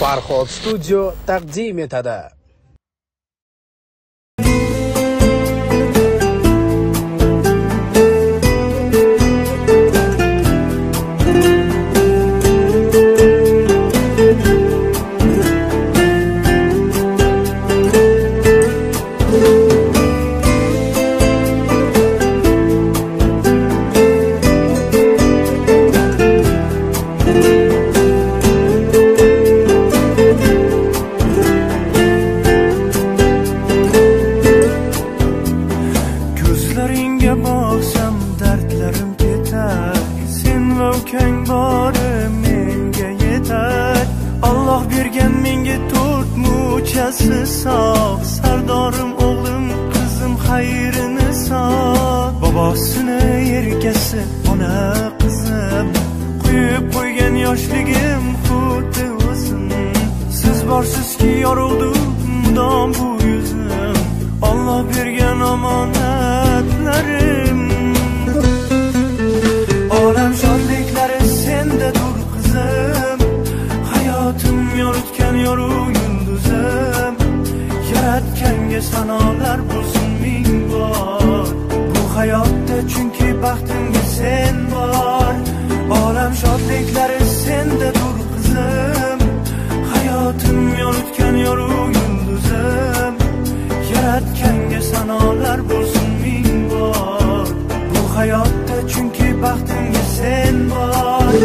Farhod Studio taqdim etadi. Sağ, sardorim o'g'lim, qizim xayrini sağ. Babosini yerkasi, ona qizim, quyib qo'ygan yoshligim xuddi o'zim. Siz borsizki yorug'di mudom bu yuzim, Alloh bergan omonatlarim. Olam shodliklari sendadir qizim, hayotim yoritgan yorug' yulduzim. Yaratganga sanolar bo'lsin ming bor, bu hayotda chunki baxtimga sen bor. Olam shodliklari sendadir qizim, hayotim yoritgan yorug' yulduzim. Yaratganga sanolar bo'lsin ming bor, bu hayotda chunki baxtimga sen bor.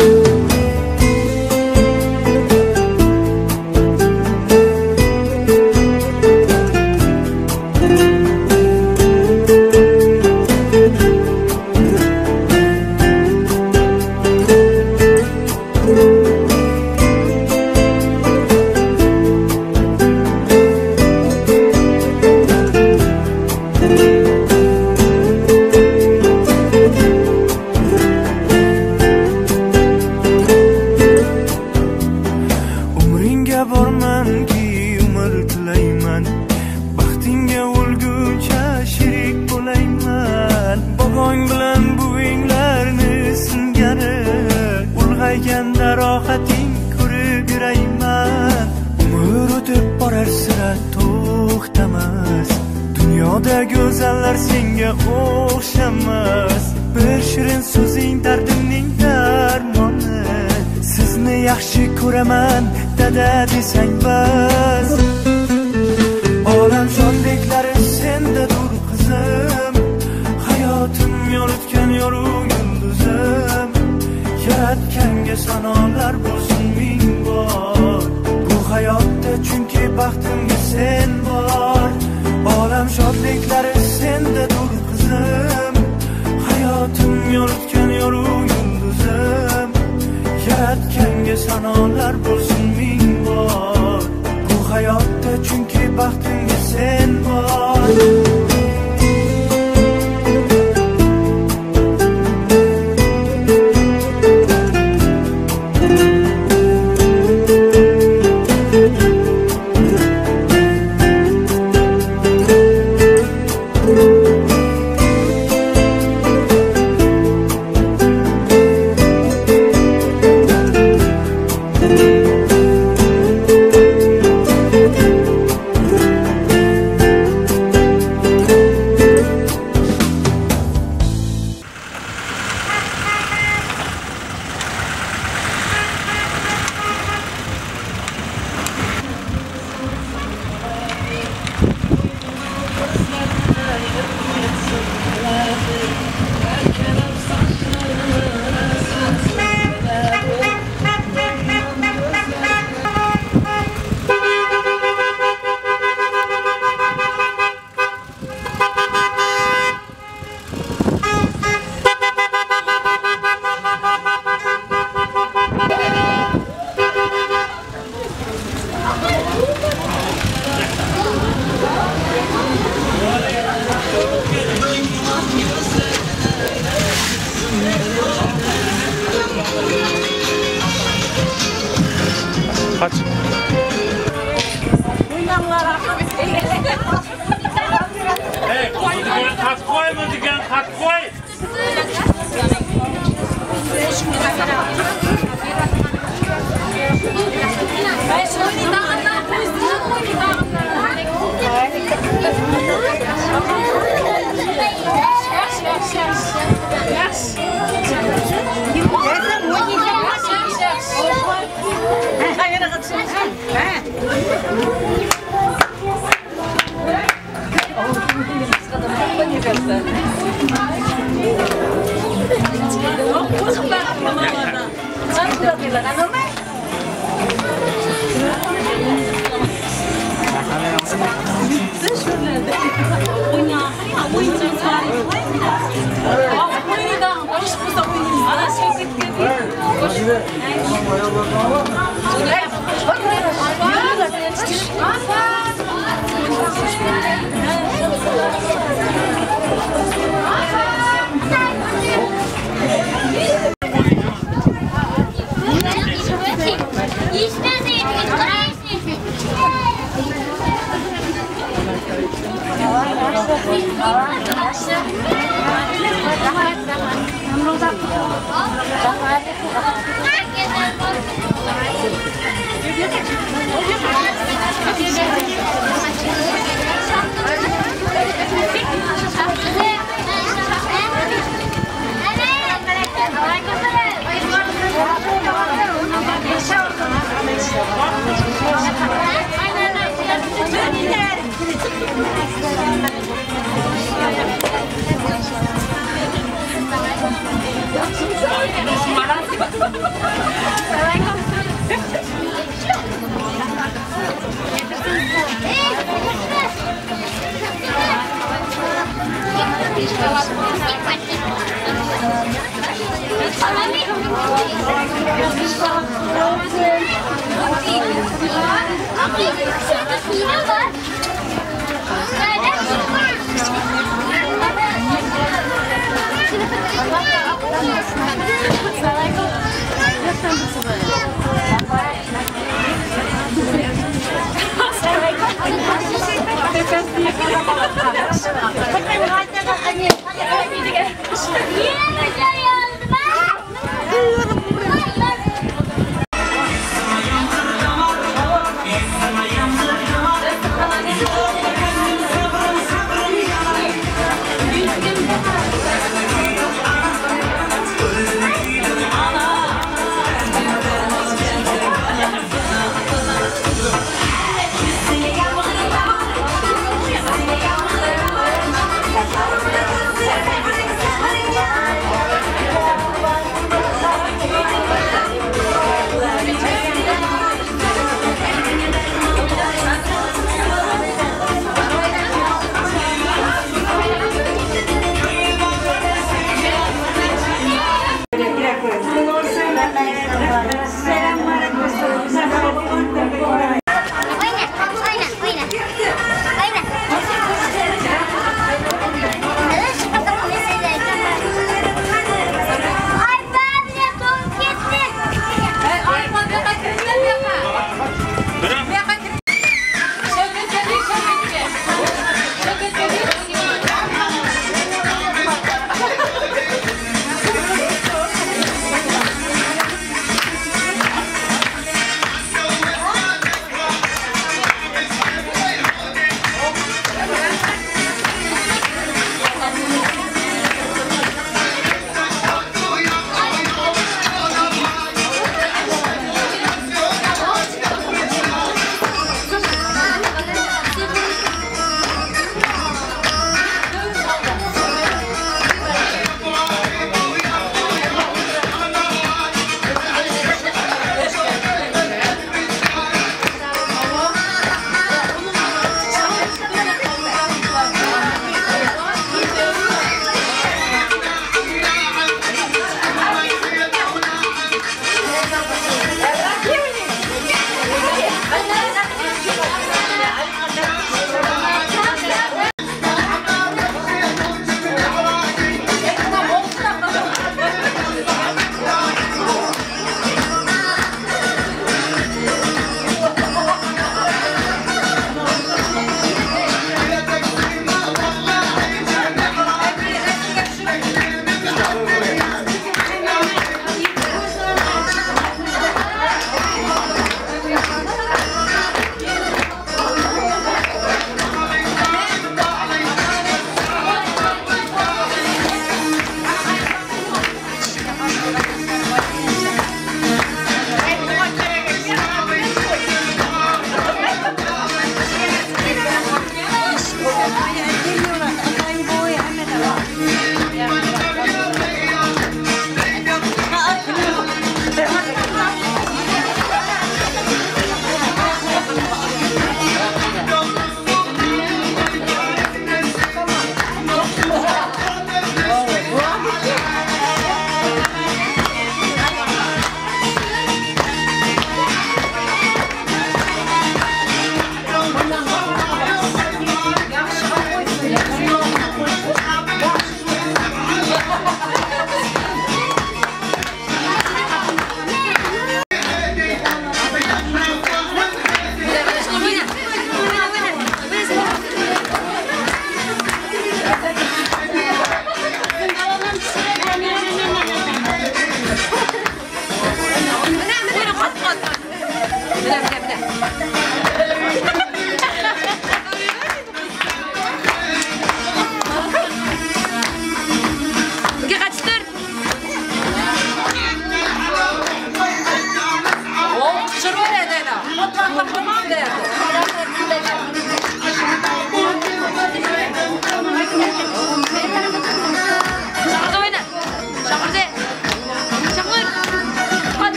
Dunyoda go'zallar senga o'xshamas, bir shirin so'zing dardimning darmoni. Sizni yaxshi ko'raman dada desang bas. Olam shodliklari sendadir qizim, hayotim yoritgan yorug' yulduzim. Yaratganga sanolar bo'lsin ming bor, bu hayotda chunki baxtimga sen bor. Olam shodliklari sendadir qizim, hayotim yoritgan yorug' yulduzim. Yaratganga sanolar bo'lsin ming bor, bu hayotda chunki baxtimga sen bor. Kaç? Hey, kat koy mu diken, kat koy.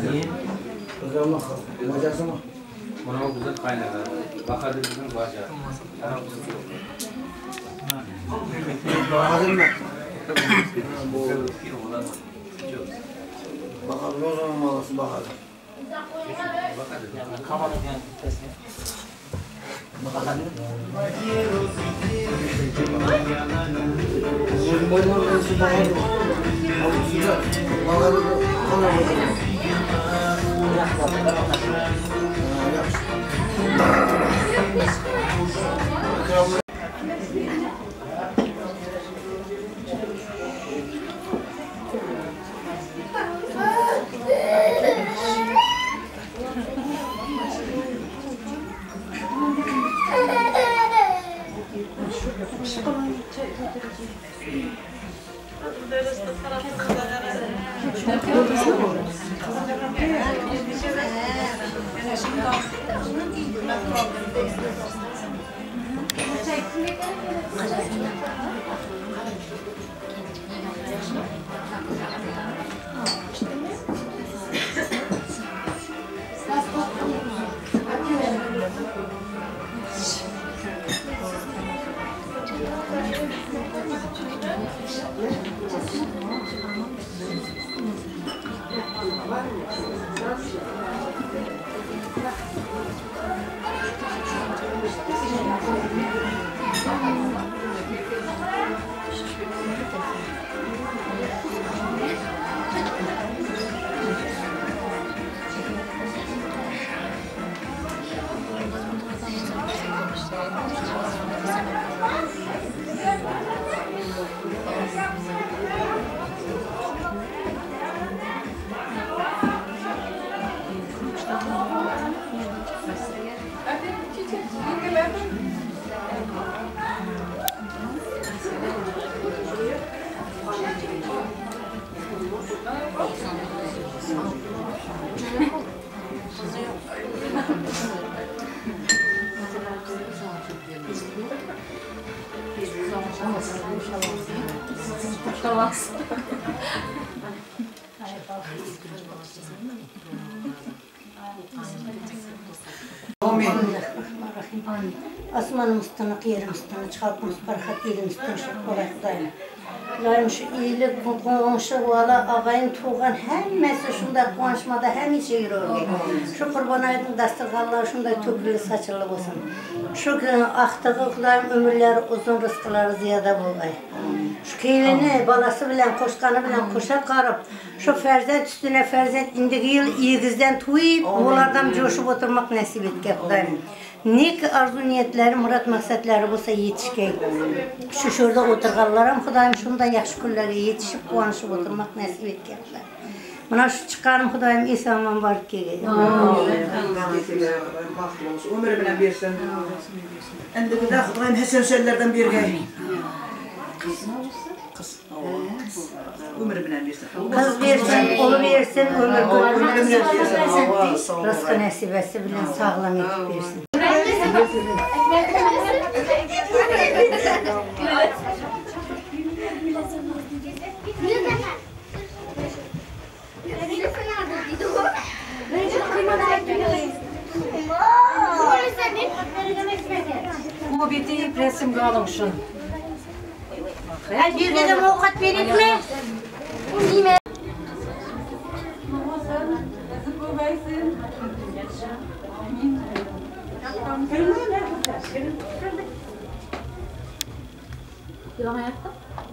Kızarma bacası mı? Buna güzel kaynadı. Bakardı bizim bacağı. Bakadın mı? Bakalım o zaman malası bakalım. Uzun boylar olsun bakalım. Avuç sıcak. Bakalım kanar bakalım. Asmanımızdan, yerimizden, çıkartmamız, barakat yerimizden çok kolaylıklayın. Lakin şu iyilik, komşu, valla, ağayın, tuğan, hemmesi şunda konuşmada hemisi yürüyor. Şu kurban ayının dasturganları şunda tökülü saçılı olsun. Şu aktığı kılayım ömürleri uzun, rızkıları ziyade bulay. Şu keylini, balası bilen, koşkanı bilen koşa qarıp, şu ferzent üstüne ferzent indiki yıl iyigizden tuyup, onlardan coşup oturmak nasip etke Kudayım. Ne ki arzu niyetleri, murat maksatları olsa yetişkey. Şu şurada oturganlarım Kudayım, şunda yaxşı günlere yetişip, kuanışıp oturmak nasip etke Kudayım. Buna şu çıkarım Kudayım, İsa'man varıp geleyim. Ömür bilen birsin. Endi bir de Kudayım Hasan Şellerden bir gel. Ömür bilen birsin. Kız versin, onu versin, ömür versin. Rızkı nesibesi bilen sağlam etip versin. Bu bitip resim kalmışsın. Bir de avukat verir mi? Nime? Yılan hayatta?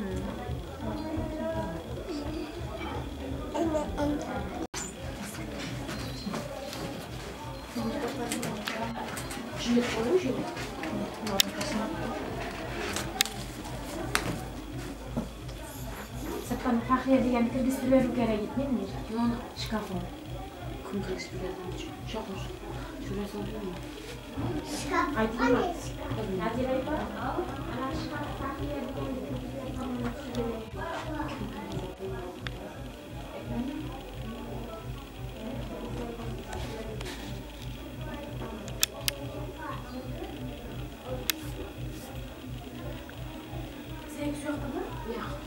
Sırttan Fahriye degan kirgiztirib beruvga gitmaymi? Yo'q, shkafim. Kim kirgiztirib berdi? Sho'qmish. Shurasi o'tirmi? Shkaf. Aytdingmi? Nadira aytdi. Ana shkaf Fahriye degan seks yo'qmi? Yo'q.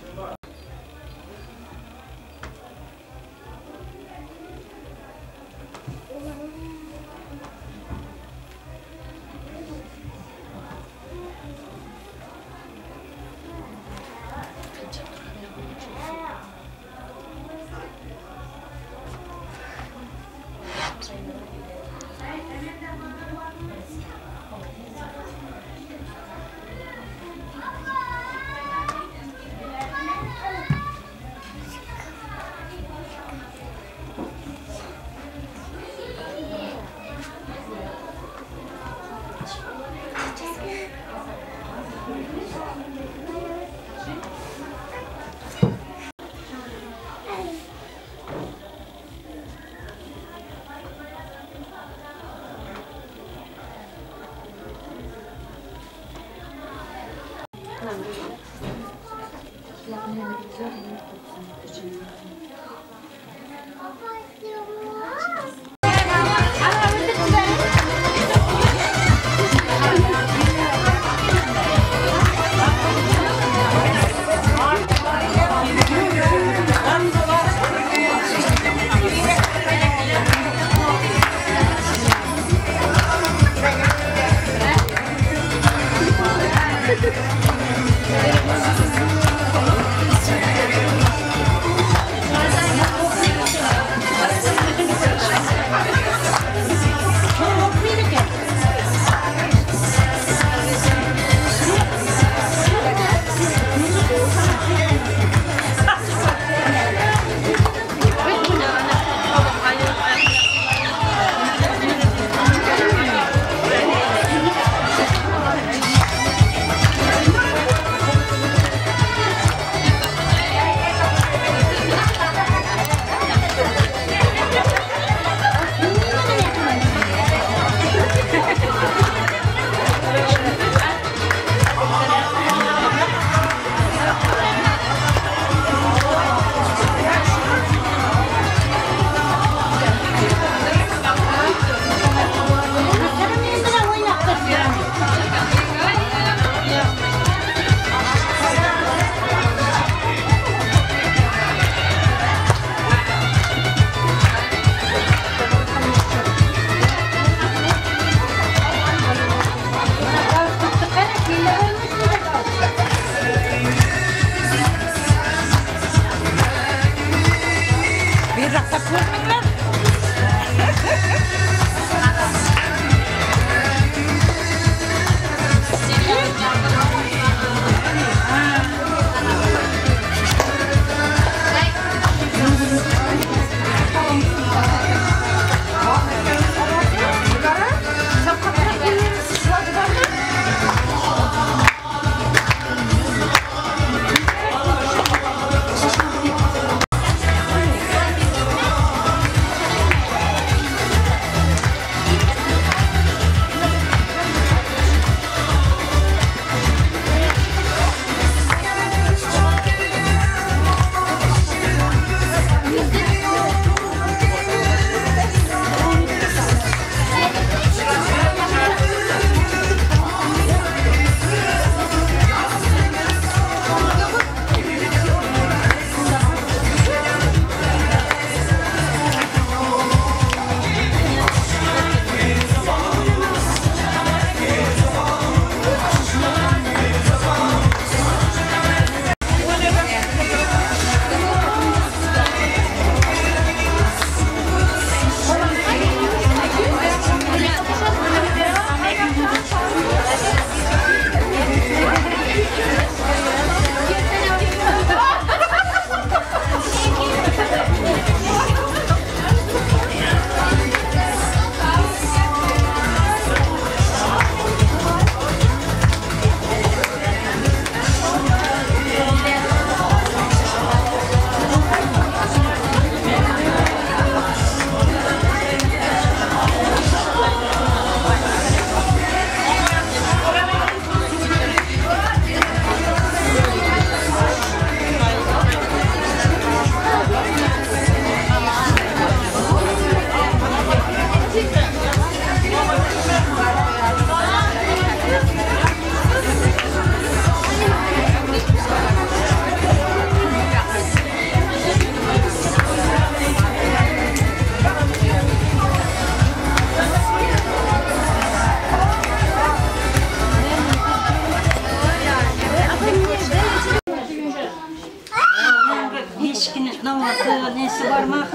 nesi var mı?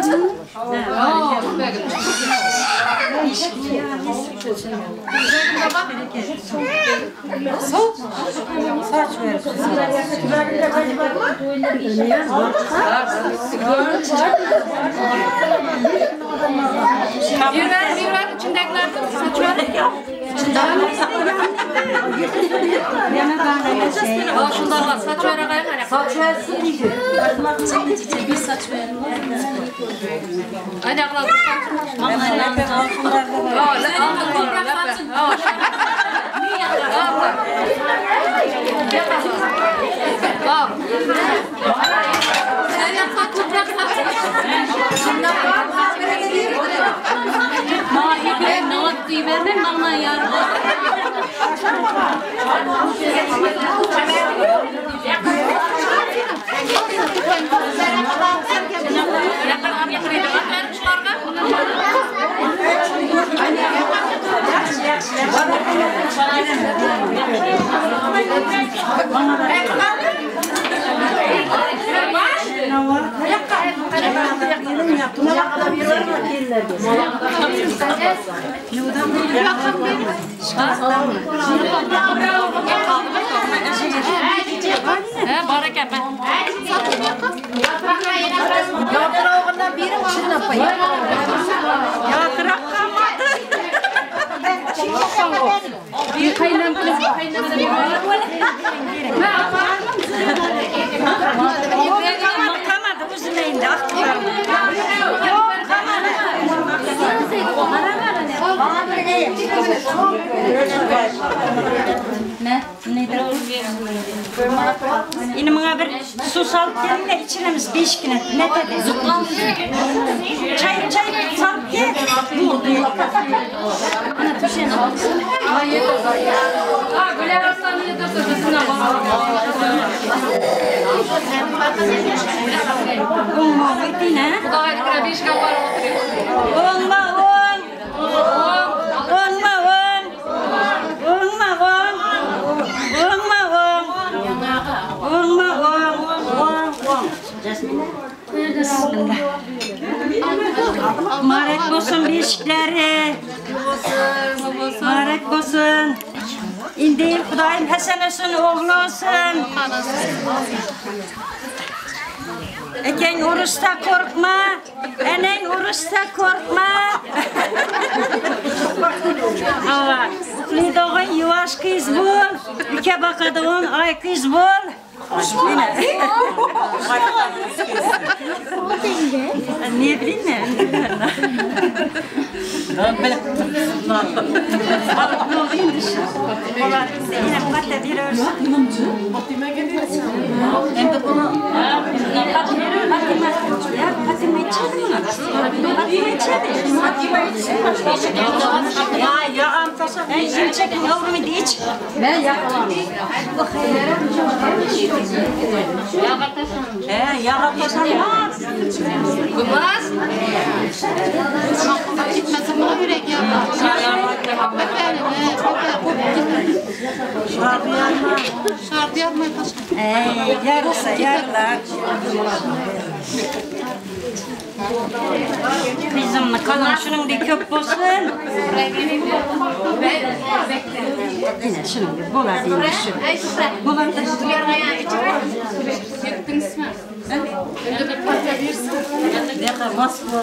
Saç ver. Bir ver içindekilerden saç ver. Şundan saç veragay qara. Saç versin deydi. Bir saç ver. Ayda qiladi. Yine bana bir su salıp gelin de içiremiz 5 güne. Ne dedi? Çay salıp gel. Ana düşen alsın. Hayır. Böyle arasını yedirsin. Olma gittiğine. Kudaydı kira 5 kapar oturuyor. Olma. Marek olsun beşikleri. Marek olsun. İndi Kudayım Hasan olsun, oğlu olsun. Eken oruçta korkma. Enen oruçta korkma. Allah. Lidağın yuvaş kız bul. Ülke bakadığın ay kız bul. Ne bileyim mi? Ne olayım dışı? Yine bu kadar bir örürsün. Ben de bunu... Fatıma içerdi mi? Ya amtasa. Şimdi çekin yavrumu da iç. Ben yakalamam. Yağatasan var. Kılmaz. Gitmesin bana yürek yapma. Şartı yapma. Yarısa yarılar. Bizim kalan şunun bir köp olsun. Yine şunun bir bola değil şu. Bola da şu. Gittiniz mi? Önde bir parça verirsin. Ne kadar mas bola.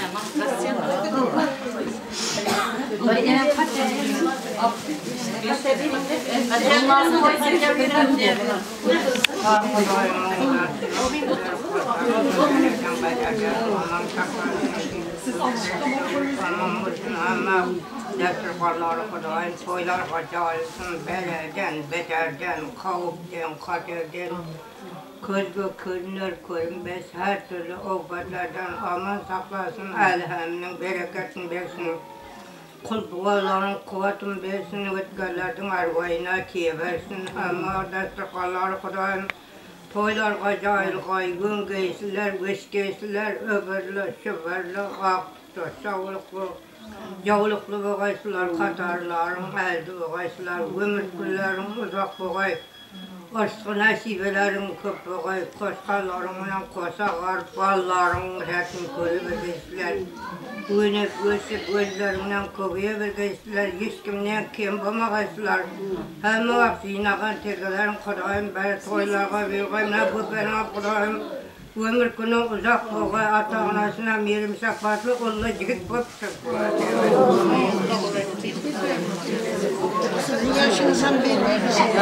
Dasturxonlari Xudoyim to'ylarga joyilsin, beladan, betardan, qavubdan, qatardan, ko'zga ko'rinar ko'rinmas har turli ofatlardan omon saqlasin, alhamning barakatini bersin. Qul-duolaring quvvatini bersin, o'tganlarning arvohini keversin. Ammo dasturxonlari Xudoyim to'ylarga joyilgan g'o'ngaysilar, o'shkaysilar, o'g'irlar, shivirlar, oqda, sog'liqli Yavluqlu bo'g'aysizlar, qatorlaring aldi bo'g'aysizlar, umr kunlaring uzoq bo'g'ay. Oshqi nasibalaring ko'p bo'g'ay, qo'shqanlaring bilan qo'shag'ar, bolalaring ratin ko'rib o'rgaysizlar. O'ynab o'sib, o'zlaringdan ko'payib o'rgaysizlar, hech kimdan kam bo'lmag'aysizlar. Hamma vaqt yig'nagan tergalaring Xudoyim bari to'ylarga bergan, bu bana Xudoyim ömür günü uzak boğay, ata-onasına merim şafatlı, Allah yigit bop çıktı. Yaşınızdan beri.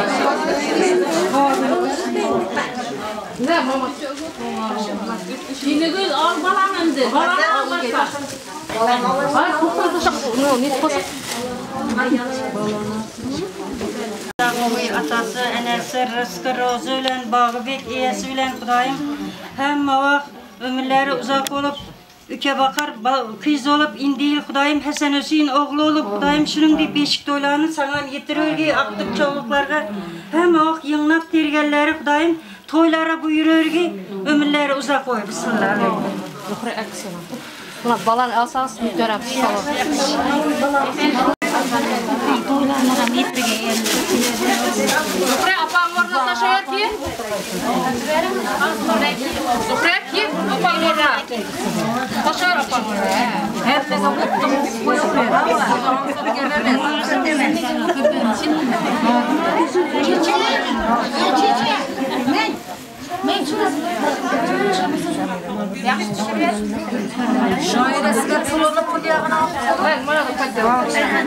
Ne mama? Yine göz al balanındı. Balanı al başka. Ay kurtardı çok. Ne koşu. Atası, enesi, rızkı, rozu ile, bağıbek, iyesi ile Kudayım hem vakt ömürleri uzak olup üke bakar, kız olup indiyil Kudayım Hasan Hüseyin oğlu olup Kudayım şunun bir beşik doylarını sana yetirirgi aktık çoğuluklarga hem vakt yığınap tergelleri Kudayım toylara buyururgi ömürleri uzak koy. Bismillahirrahmanirrahim. Buna balan alsanız görem. Toylarına yetirge yerim. Zuhre apam orada taşıyor ki. Zuhre ki apam orada. Taşıyor apam orada. Hep ne zaman şöyle sıkıntı pulyağına ben bana da kaçtım.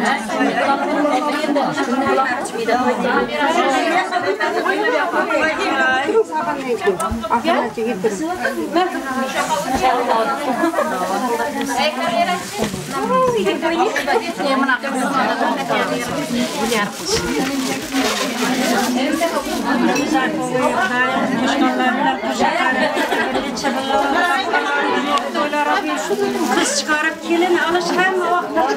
Kız çıkarıp gelin alış hem vakti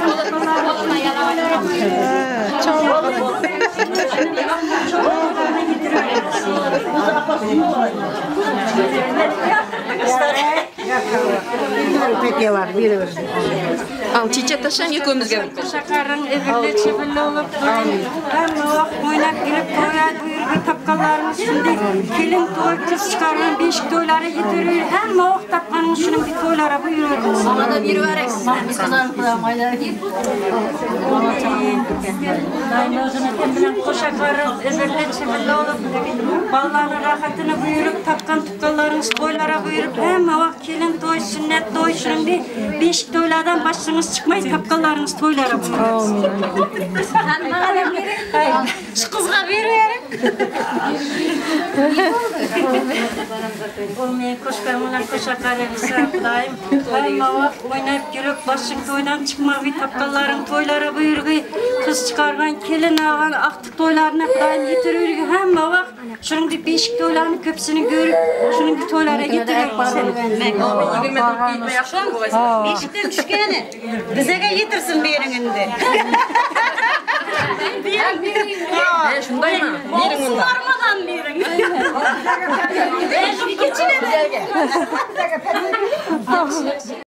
Peki var, biri var. Al çiçek taşan yıkımızga. Şakarın evinde çivilli olup hem vakt oynap gelip toyar buyurgu tapkalarımız şimdi gelin toy kız çıkarın beşik toyları yediriyor hem vakt tapkanın şunun bir toylara buyuruyor. Sana da biri var eksin. Biz kazanıp kuramayla git. Daim özüne tembilen koşakarın evinde çivilli olup ballarının rahatını buyurup tapkan tutkalarınız toylara buyurup hem vakt gelin toy sünnet toy şunun bir beşik toylardan başınız çıkmayı tapkalarınız toylara buyuruyor. Sen bana verin. Şu kızga veriyorum. Olmayan koşkarımla koşakar evisa Kudayım. Hem vakt oynayıp gülüp başın toydan çıkmak bir tapkaların toylara buyurgu. Kız çıkargan kelin ağan aktık toylarına Kudayım yetirirgi. Hem vakt şunun bir beşik toylarını köpsünü görüp şunun bir toylara getiriyor seni. Beşikten düşkeni. Bize getirsin bir yerinde. Şunday mı? Birin bunda. Varmadan birin. Ben bir geçinelim.